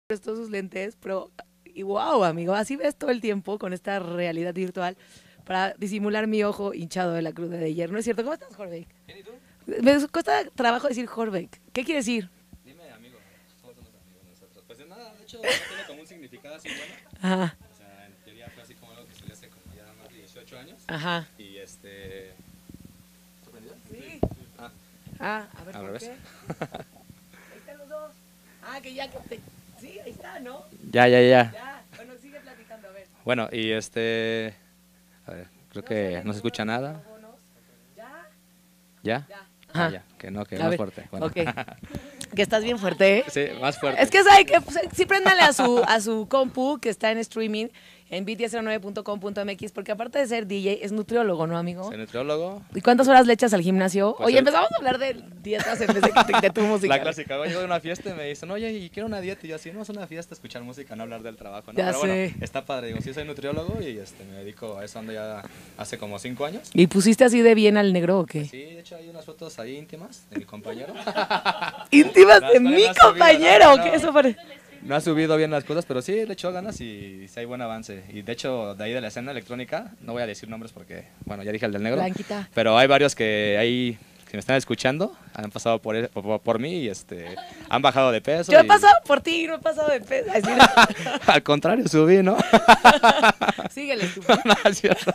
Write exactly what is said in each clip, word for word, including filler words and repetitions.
prestó sus lentes, pero y wow, amigo, así ves todo el tiempo con esta realidad virtual para disimular mi ojo hinchado de la cruz de ayer. ¿No es cierto? ¿Cómo estás, Jorbeck? ¿Bien y tú? Me cuesta trabajo decir Jorbeck. ¿Qué quiere decir? Dime, amigo, todos somos amigos nosotros. Pues de nada, de hecho, no tiene como un significado así bueno. Ajá, O sea, en teoría fue así como algo que se le hace como ya más de dieciocho años. ajá. Y este... ¿Sorprendido? Sí. Ah, Ah, a ver, al ¿por revés. qué? Ahí están los dos. Ah, que ya que te... Sí, ahí está, ¿no? Ya, ya, ya. Ya. Bueno, sigue platicando, a ver. Bueno, y este... A ver, creo que salen no se escucha todos los nada. micrófonos. ¿Ya? ¿Ya? Ya. Ah, Ajá. ya, que no, que A más ver, fuerte. Bueno. ok. Que estás bien fuerte, ¿eh? Sí, más fuerte. Es que sabe que pues, sí préndale a su, a su compu que está en streaming en bit cero nueve punto com punto m x porque aparte de ser D J es nutriólogo, ¿no, amigo? Soy nutriólogo. ¿Y cuántas horas le echas al gimnasio? Pues Oye, el- empezamos a hablar de dietas en vez de, de, de tu música. La clásica, luego llego de una fiesta y me dicen, oye, ¿y quiero una dieta? Y yo así, no, es una fiesta, escuchar música, no hablar del trabajo, ¿no? Ya Pero sé. bueno, está padre, digo, sí soy nutriólogo y este, me dedico a eso, ando ya hace como cinco años. ¿Y pusiste así de bien al negro o qué? Sí, de hecho hay unas fotos ahí íntimas de mi compañero. Íntimas Las de cuales mi no has subido, compañero, no, que no. eso parece... No ha subido bien las cosas, pero sí le echó ganas y sí hay buen avance. Y de hecho, de ahí de la escena electrónica, no voy a decir nombres porque, bueno, ya dije el del negro. Blanquita. Pero hay varios que ahí, que me están escuchando, han pasado por, él- por, por mí y este, han bajado de peso. Yo he y- pasado por ti y no he pasado de peso. Así, Al contrario, subí, ¿no? síguele tú. No, es cierto.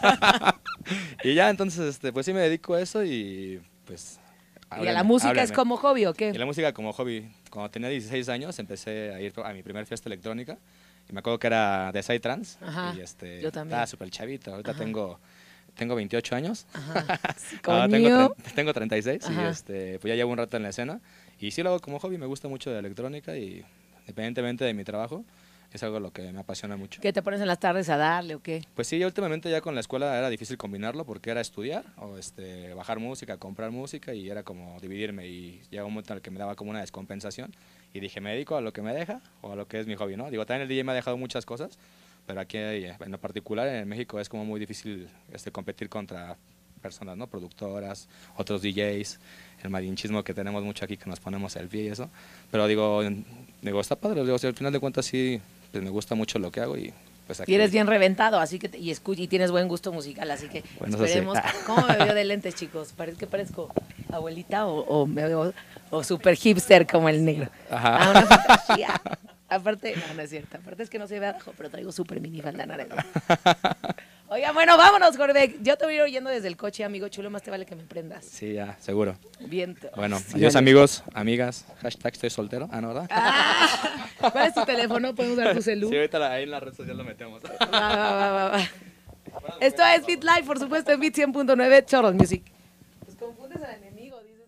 Y ya, entonces, este, pues sí me dedico a eso y pues... ¿Y a háblenme, la música es háblenme. como hobby o qué? Y la música como hobby. Cuando tenía dieciséis años empecé a ir a mi primer fiesta electrónica y me acuerdo que era de Psytrance. Ajá, Y este, yo también. estaba súper chavito. Ahorita Ajá. tengo, tengo veintiocho años. Ajá. Sí, No, tengo, coño. tre- tengo treinta y seis Ajá. y este, pues ya llevo un rato en la escena. Y sí lo hago como hobby, me gusta mucho de electrónica y independientemente de mi trabajo, es algo lo que me apasiona mucho. ¿Qué te pones en las tardes a darle o qué? Pues sí, últimamente ya con la escuela era difícil combinarlo porque era estudiar o este, bajar música, comprar música y era como dividirme y llegó un momento en el que me daba como una descompensación y dije, ¿me dedico a lo que me deja o a lo que es mi hobby? ¿No? Digo, también el D J me ha dejado muchas cosas, pero aquí eh, en lo particular en México es como muy difícil este, competir contra personas, ¿no? Productoras, otros D Js, el marinchismo que tenemos mucho aquí que nos ponemos el pie y eso, pero digo, en- digo está padre, digo, si al final de cuentas sí, pues me gusta mucho lo que hago y pues aquí... Y eres bien reventado, así que te- y, escu- y tienes buen gusto musical, así que Bueno, eso sí. esperemos. ¿Cómo me veo de lentes, chicos? ¿Parece que parezco abuelita o, o me veo o super hipster como el negro? Ajá. Ah, una fantasía. Aparte, no, no es cierto. Aparte es que no se ve abajo, pero traigo super mini falda naranja. Oiga, bueno, vámonos, Jorbeck. Yo te voy a ir oyendo desde el coche, amigo chulo. Más te vale que me prendas. Sí, ya, seguro. Viento. Bueno, Sí, adiós vale. amigos, amigas, hashtag estoy soltero, ah, ¿no, verdad? Ah, ¿cuál es tu teléfono? ¿Podemos dar tu celu? Sí, ahorita la- ahí en la red social lo metemos. Va, va, va, va, va. Esto es Beat Live, por supuesto, en Beat cien punto nueve, Chorros Music. Pues confundes al enemigo, dices.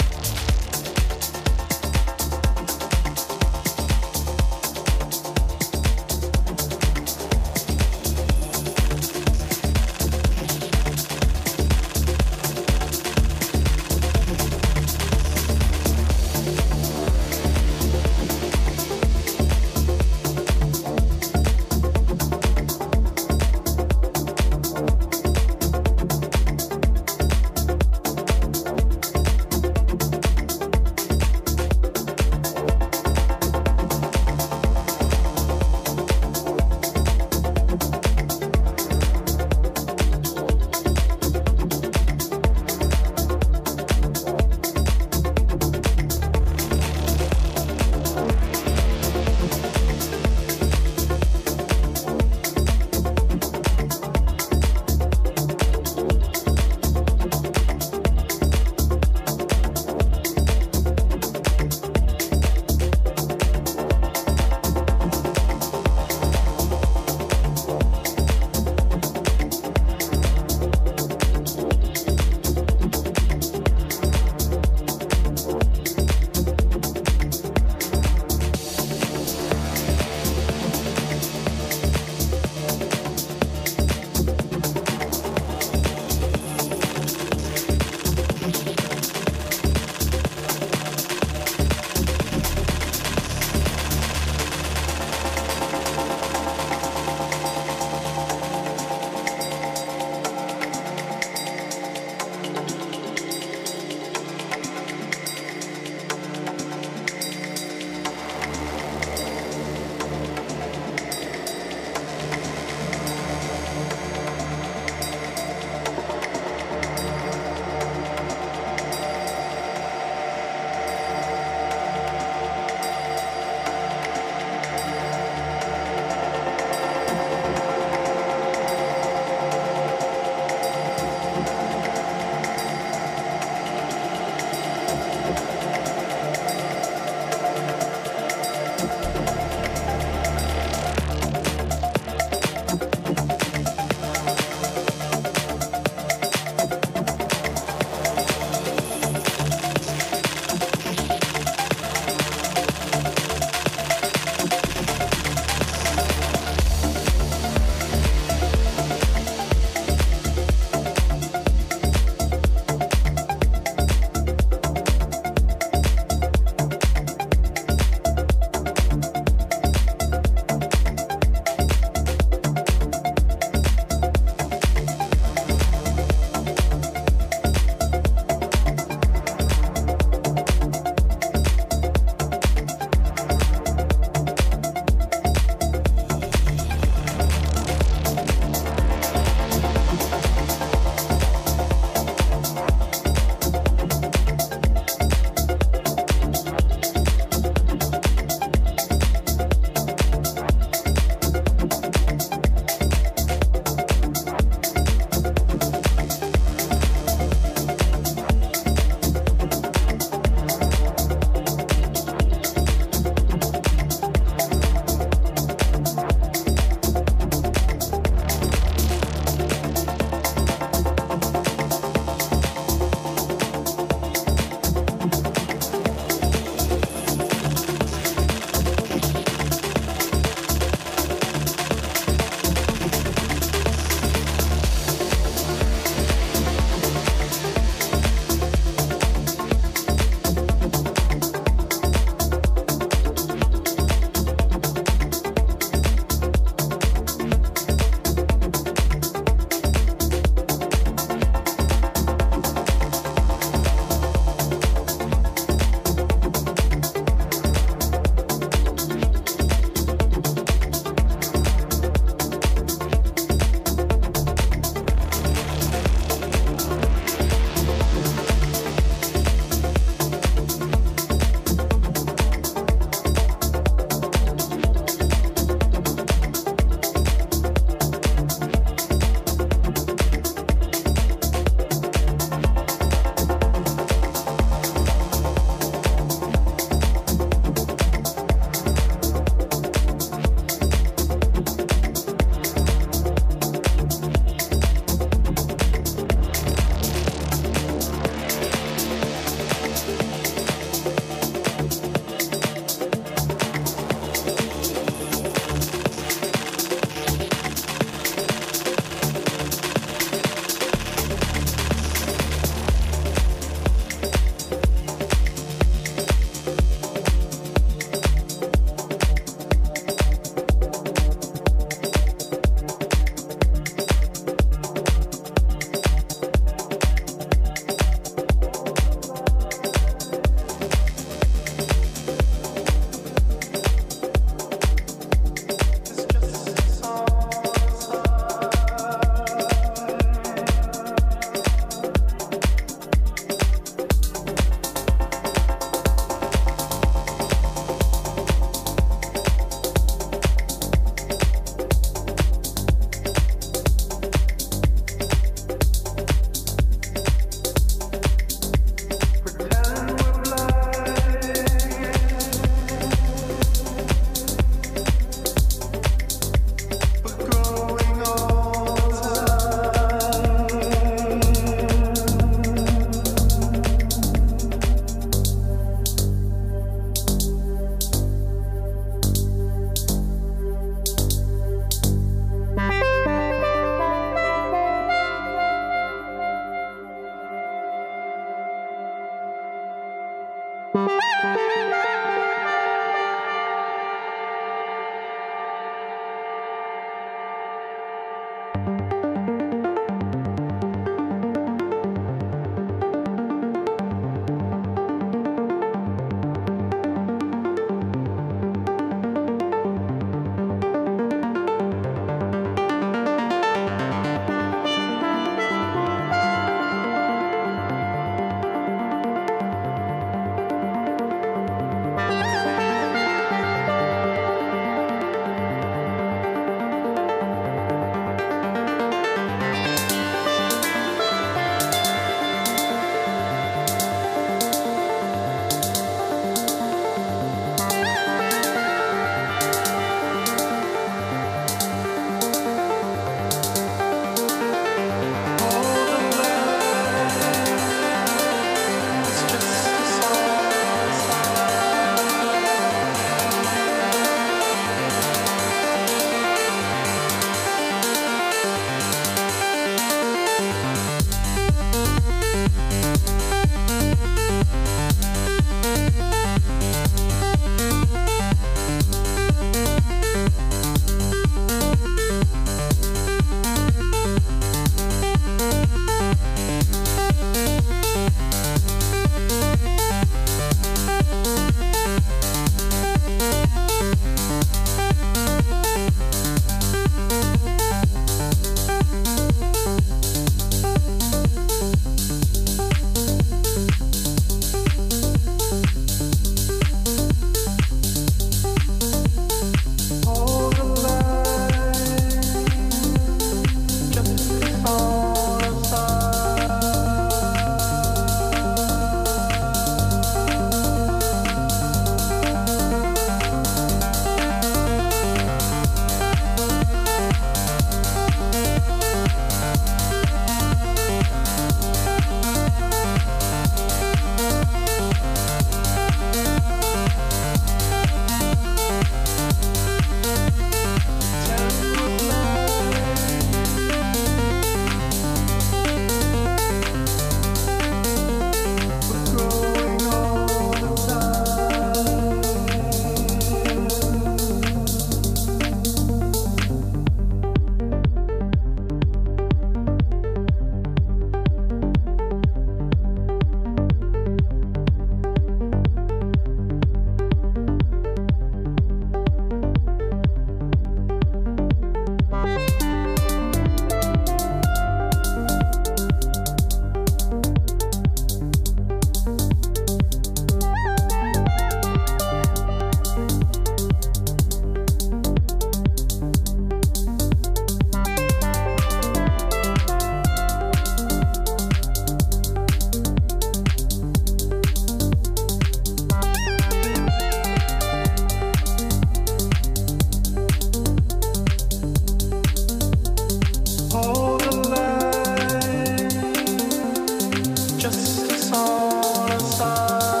just a song aside.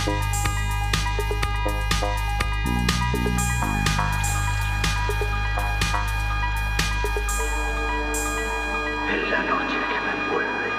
Es la noche que me envuelve.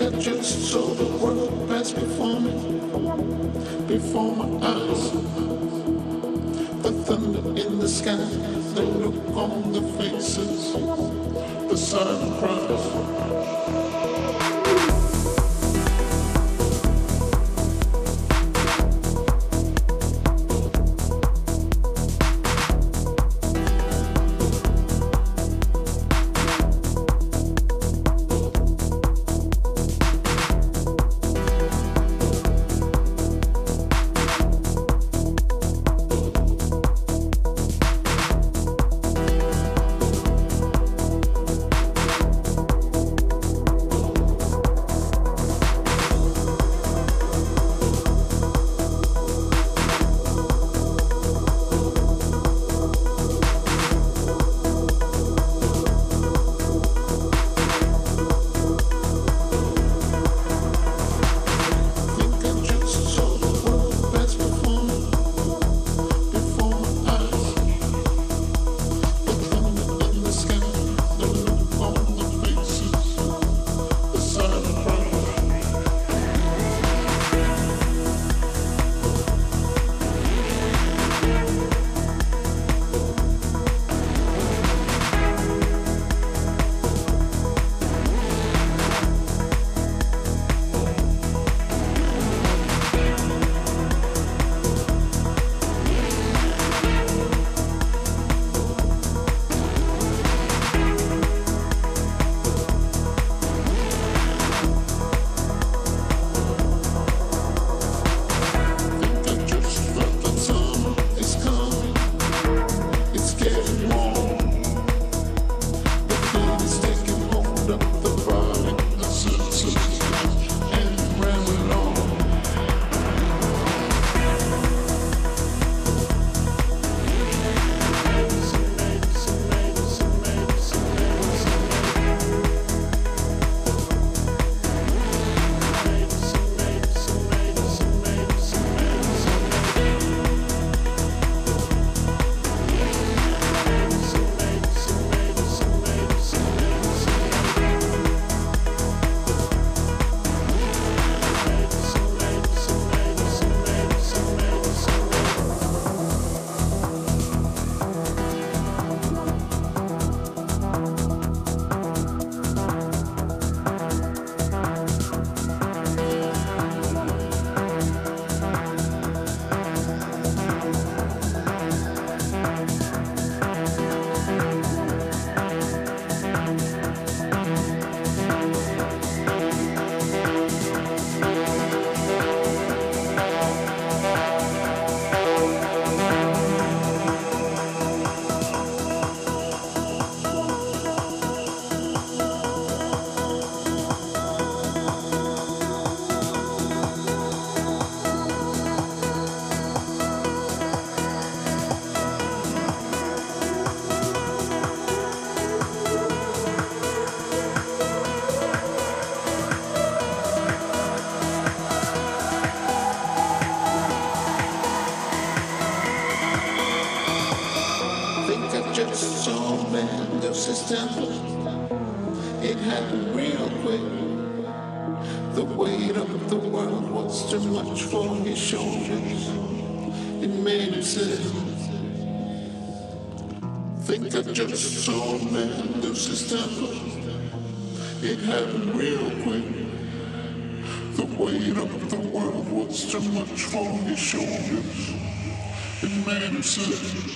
I just saw the world pass before me, before my eyes. The thunder in the sky, the look on the faces, the silent cries. Just saw a man lose his temper. It happened real quick. The weight of the world was too much for his shoulders. It made him sick. Think I just saw a man lose his temper. It happened real quick. The weight of the world was too much for his shoulders. It made him sick.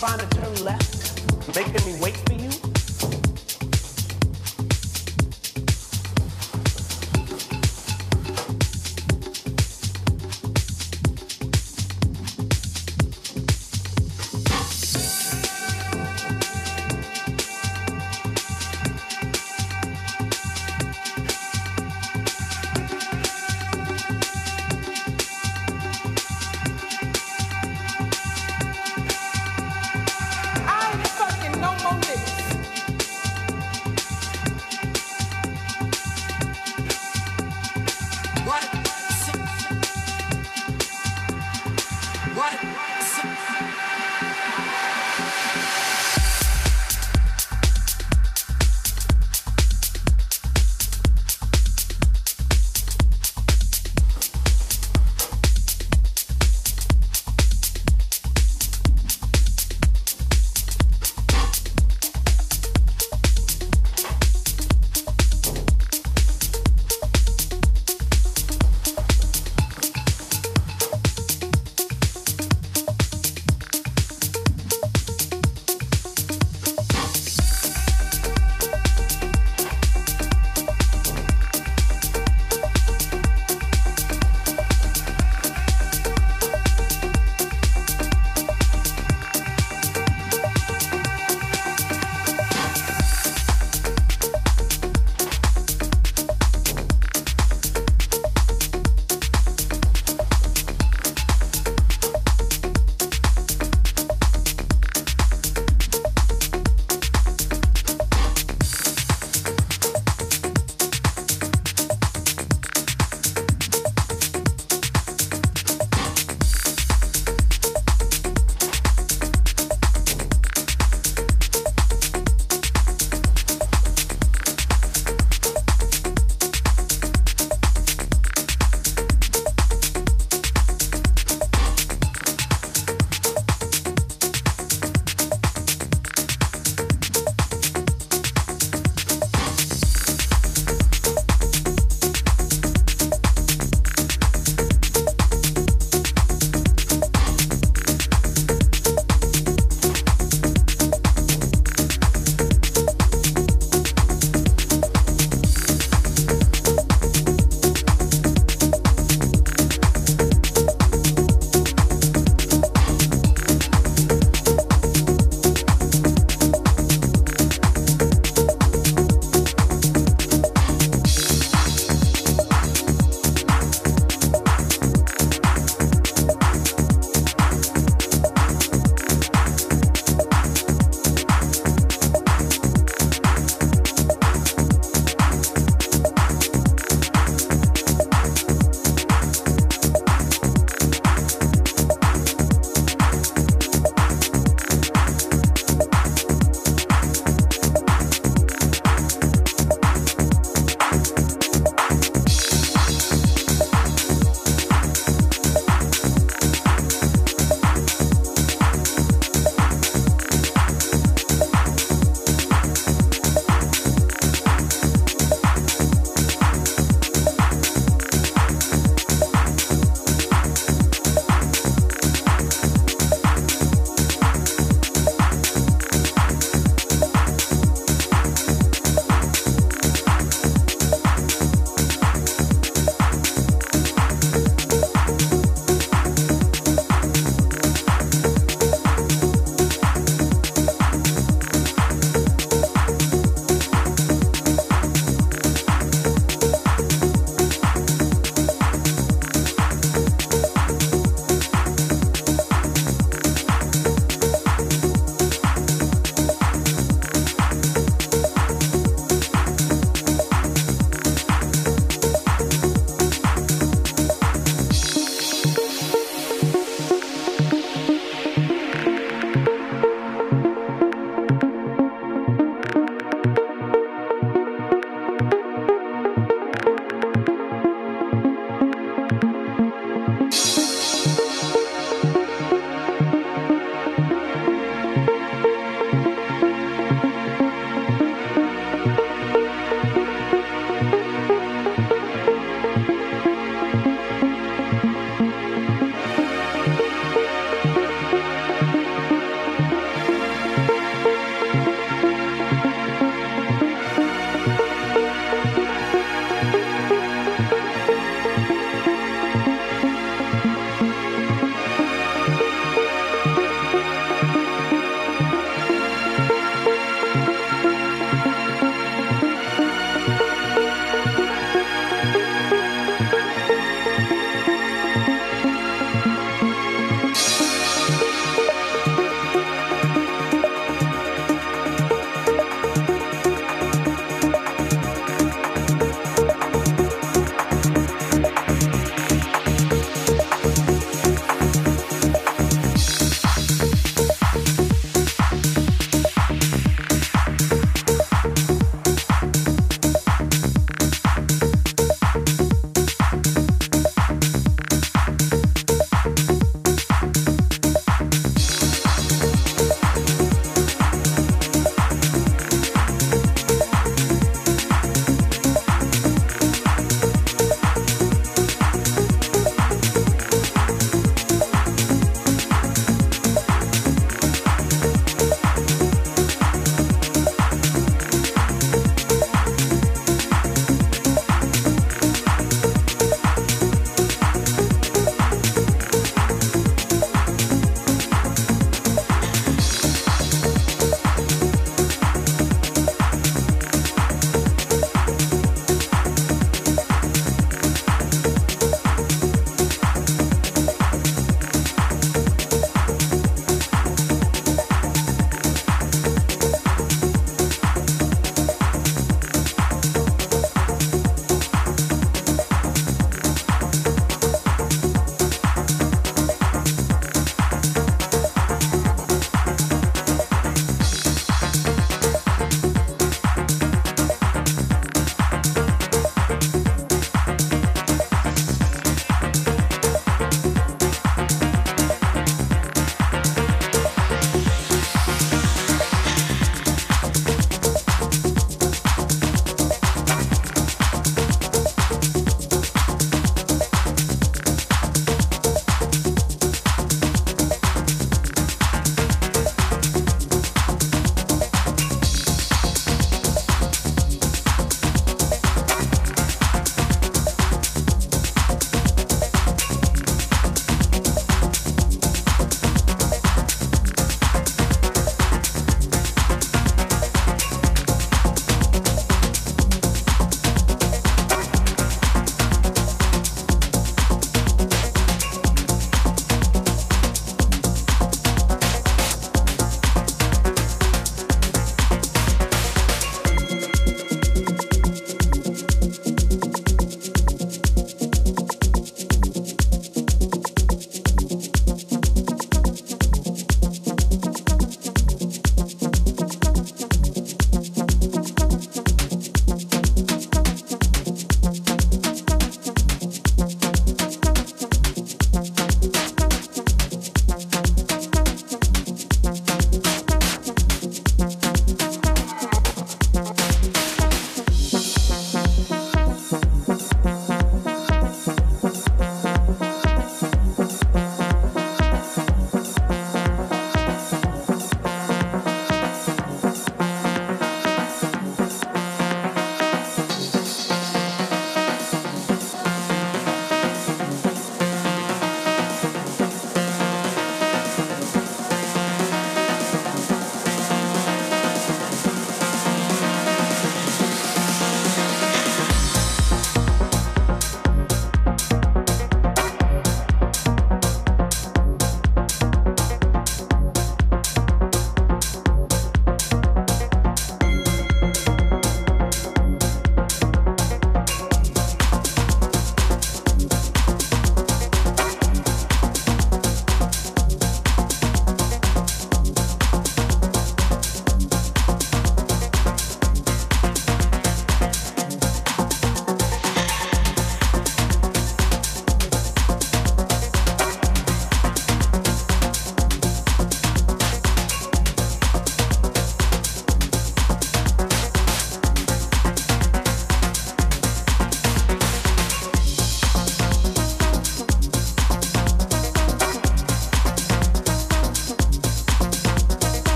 trying to turn left, making me wait for you. I ain't fucking no more niggas.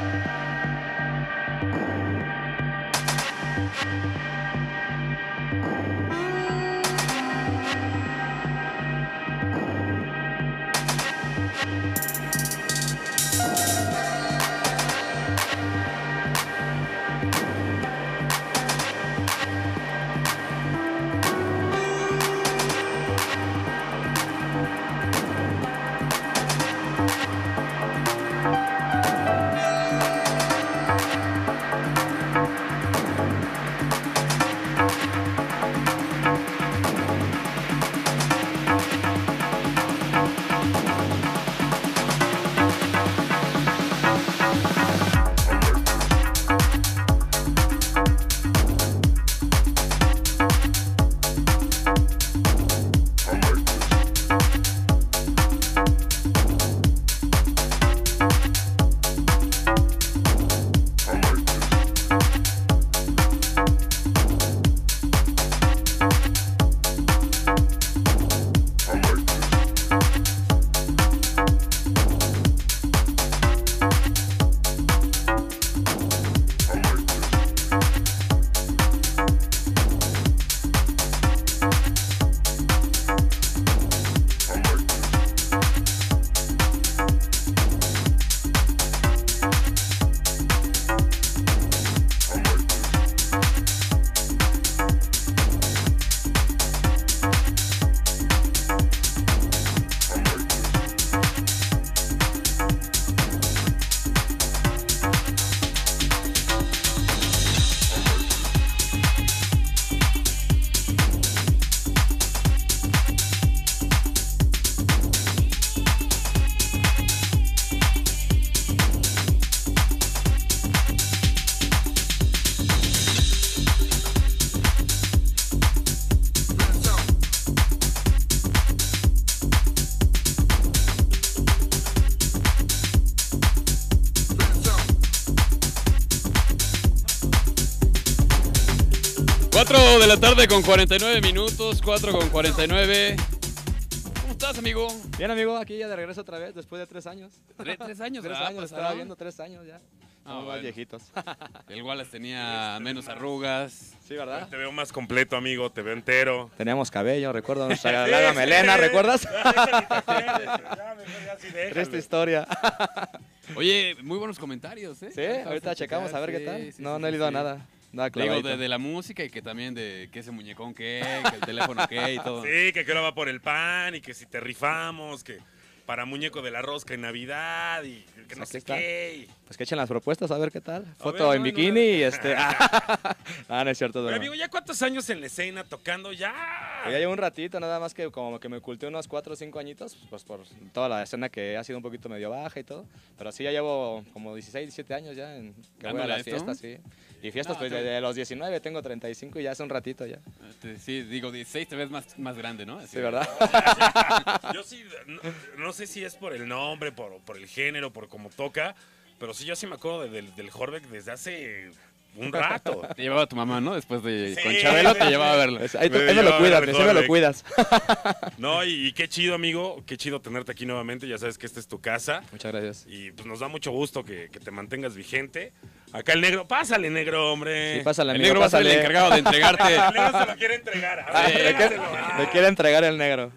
cuatro de la tarde con cuarenta y nueve minutos, cuatro con cuarenta y nueve. ¿Cómo estás, amigo? Bien, amigo, aquí ya de regreso otra vez, después de tres años. ¿Tres, tres años? Tres ah, años, pasaron. estaba viendo tres años ya. Ah, Somos más bueno. viejitos. El Wallace tenía menos arrugas. Sí, ¿verdad? Te veo más completo, amigo, te veo entero. Teníamos cabello, recuerdo nuestra larga melena, ¿recuerdas? Triste historia. Oye, muy buenos comentarios, ¿eh? Sí, ahorita checamos a ver qué tal. Sí, sí, no, sí, no he leído sí. nada. Nada Digo, clavadito. de, de la música y que también de que ese muñecón qué, que el teléfono qué y todo. Sí, que ahora va por el pan y que si te rifamos, que para muñeco de la rosca en Navidad y que no Aquí sé está. qué. Pues que echen las propuestas, a ver qué tal. A Foto ver, en no, bikini no. y este... Ah, no es cierto. Pero, No. amigo, ¿ya cuántos años en la escena tocando? Ya. Ya llevo un ratito, nada más que como que me oculté unos cuatro o cinco añitos, pues por toda la escena que ha sido un poquito medio baja y todo. Pero sí, ya llevo como dieciséis, diecisiete años ya en que voy a ¿Dándole a las esto? fiestas, sí. Y fiestas, No, pues sí. desde los diecinueve, tengo treinta y cinco y ya hace un ratito ya. Este, Sí, digo, dieciséis te ves más, más grande, ¿no? Así, Sí, ¿verdad? Yo sí, no, no sé si es por el nombre, por, por el género, por cómo toca, pero sí, yo sí me acuerdo de- del, del Horbeck desde hace un rato. Te llevaba tu mamá, ¿no? Después de Sí. con Chabelo te llevaba a verlo. Es- Ahí, tú- Me ahí me lo llevaba cuidas, el sí me lo Horbeck. cuidas. No, y, y qué chido, amigo, qué chido tenerte aquí nuevamente. Ya sabes que esta es tu casa. Muchas gracias. Y pues nos da mucho gusto que, que te mantengas vigente. Acá el negro, pásale, negro, hombre. Sí, pásale, El amigo, negro va a ser el pásale. encargado de entregarte. El negro se lo quiere entregar. A Ah, ver, le, quiere, entrégaselo. le quiere entregar el negro.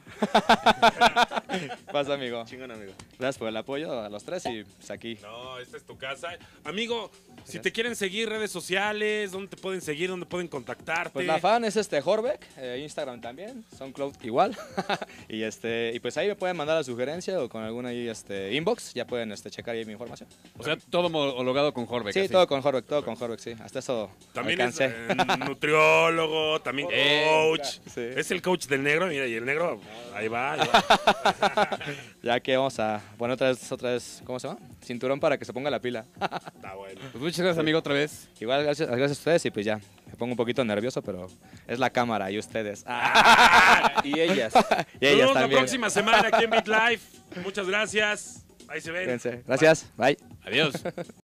Pasa, amigo. Chingón, amigo. Gracias por el apoyo a los tres y pues aquí. No, esta es tu casa. Amigo, si te quieren seguir redes sociales, ¿dónde te pueden seguir? ¿Dónde pueden contactarte? Pues la fan es este Horbeck, eh, Instagram también, SoundCloud igual. y este y pues ahí me pueden mandar la sugerencia o con alguna ahí este inbox, ya pueden este checar ahí mi información. O sea, todo homologado con Horbeck. Sí, así. todo con Horbeck, todo con Horbeck, sí. Hasta eso También es alcancé. eh, nutriólogo, también Eh, coach. sí. Es el coach del negro, mira, y el negro, ahí va, ahí va. Ya que vamos a poner otra vez, otra vez, ¿cómo se llama? Cinturón para que se ponga la pila. Está bueno. Pues muchas gracias, amigo, otra vez. Igual, gracias, gracias a ustedes y pues ya, me pongo un poquito nervioso, pero es la cámara y ustedes. Y ellas. y ellas Nos vemos la también. próxima semana aquí en BeatLife. Muchas gracias. Ahí se ven. Fíjense. Gracias, bye. Adiós.